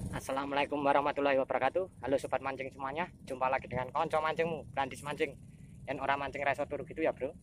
Assalamualaikum warahmatullahi wabarakatuh. Halo sobat mancing semuanya, jumpa lagi dengan konco mancingmu, Brandis Mancing. Dan orang mancing reso turu gitu ya bro.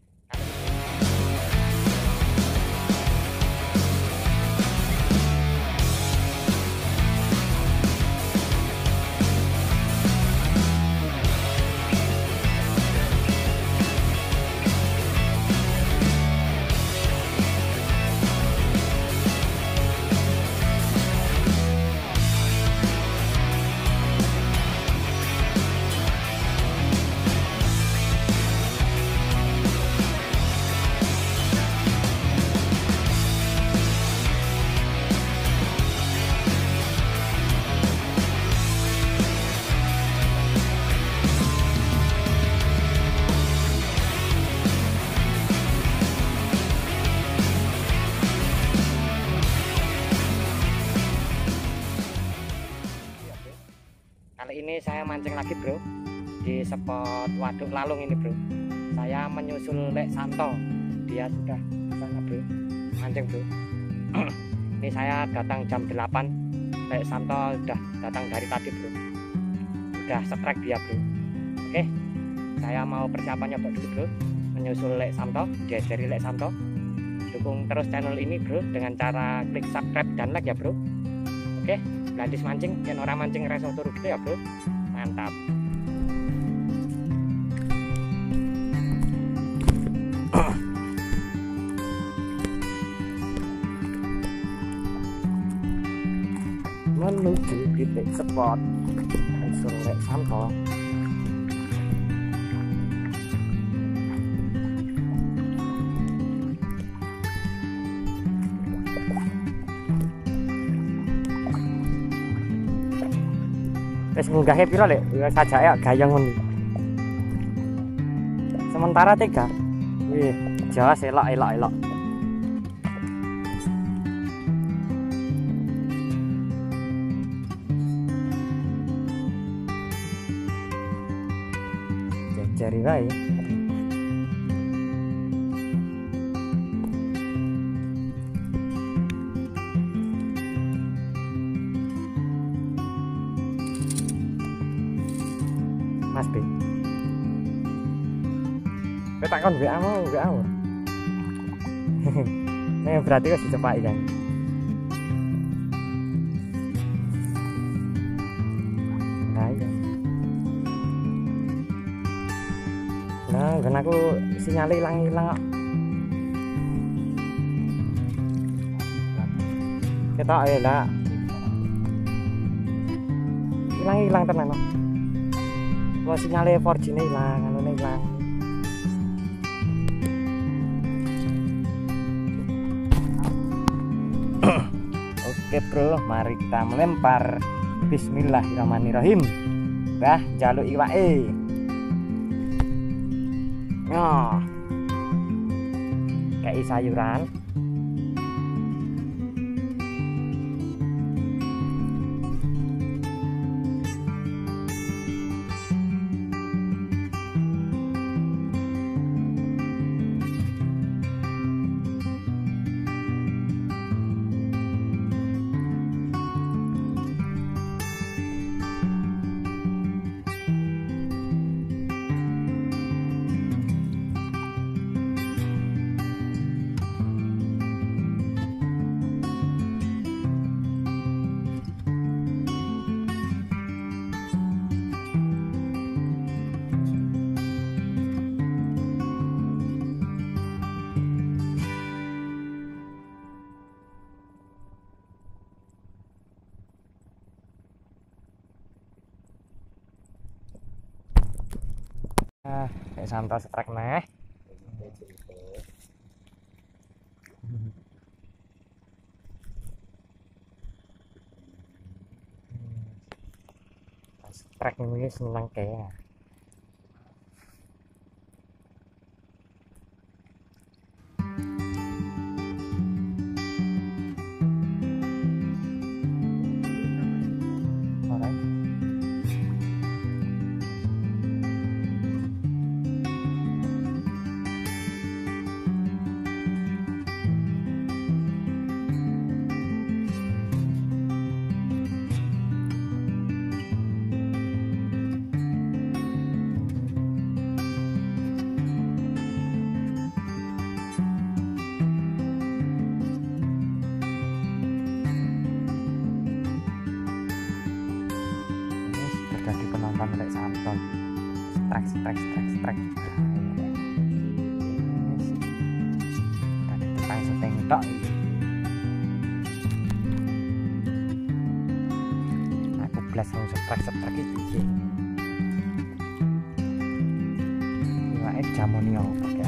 Kali ini saya mancing lagi bro di spot waduk lalung ini bro. Saya menyusul Lek Santo, dia sudah sana bro mancing bro. Ini saya datang jam 8, Lek Santo sudah datang dari tadi bro, udah strike dia bro. Oke, saya mau persiapan nyobok dulu bro, menyusul Lek Santo, dia dari Lek Santo. Dukung terus channel ini bro dengan cara klik subscribe dan like ya bro. Oke, Brandis Mancing dan orang mancing reso turu gitu ya bro, mantap. Menuju titik spot Lek Santo. Wis munggah piro lek sajake ya gayeng ngono. Sementara 3. Wih, jelas elok. Jari wae. Mas B. Kowe tak kon WA mau. Nih berarti kok dicepaki kan. Nah iya. Nah, kan aku sinyalnya hilang kok. Ketok ya lah. Hilang tenan kok. Wah sinyalnya 4G ini hilang, anu hilang. Oke bro, mari kita melempar. Bismillahirrahmanirrahim. Bah, jaluk iwake. Nah, kayak sayuran. Kayak santai strike neh. Strike ini senang kayak. penonton lek santai. Strek. Tadi tukang syuting tok iki. Aku blas wong strek iki. Iwake jamoni opo ya.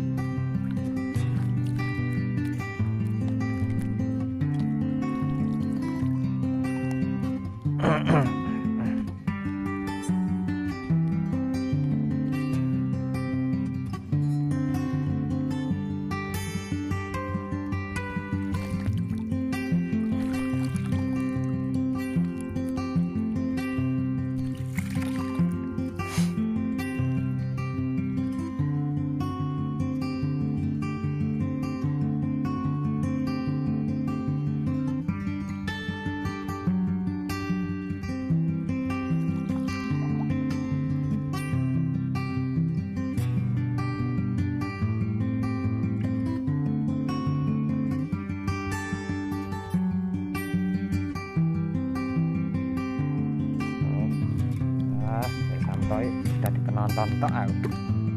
Santai jadi penonton tok aku.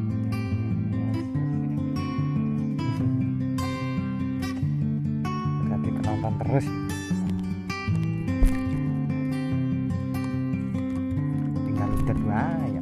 Jadi penonton terus. Tinggal udah dua ya.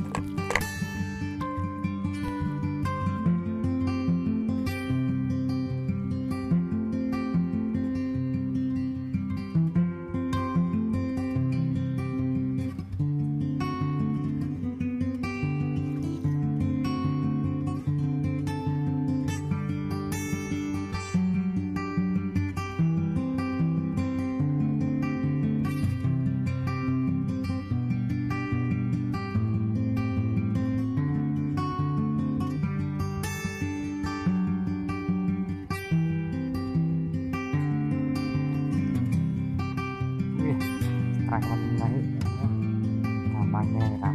Akan naik namanya ya.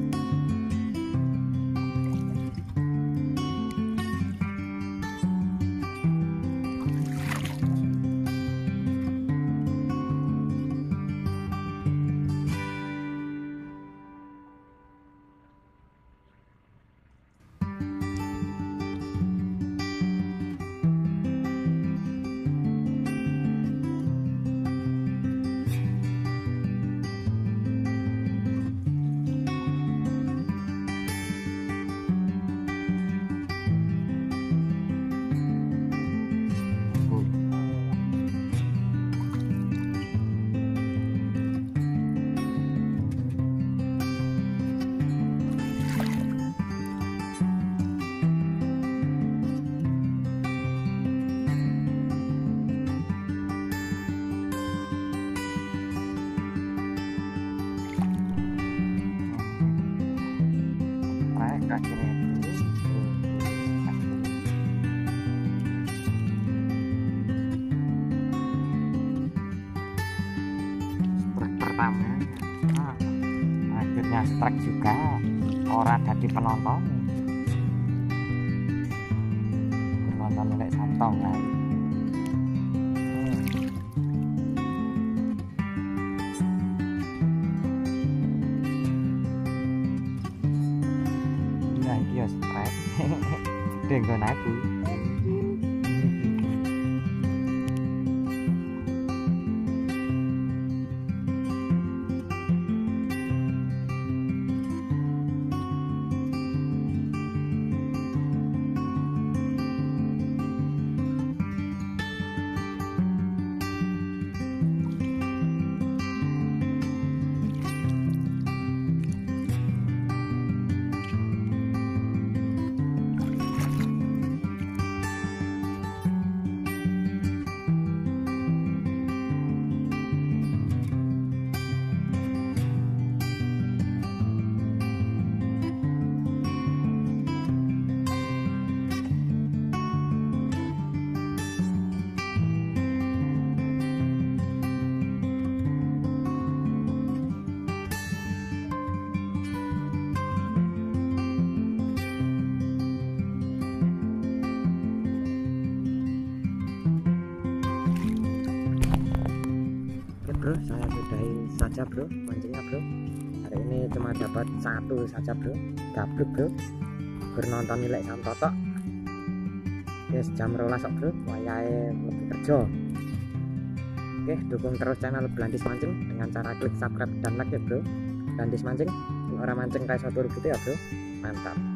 Akhirnya strike pertama akhirnya strike juga orang jadi penonton lek santong kan. Iya strike dengan aku. Bro, saya sudahi saja bro mancingnya bro. ini cuma dapat satu saja bro, gablek bro, bernonton nilai santotok. Yes, jam 12 bro, wayahe lebih kerja. Oke, dukung terus channel Blandis Mancing dengan cara klik subscribe dan like ya bro. Blandis Mancing, orang mancing kayak satu gitu ya bro, mantap.